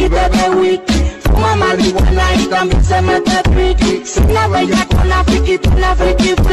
y bebe wiki. Fuma marihuana y también se mete piqui. Si la bella con la friki, tú la friki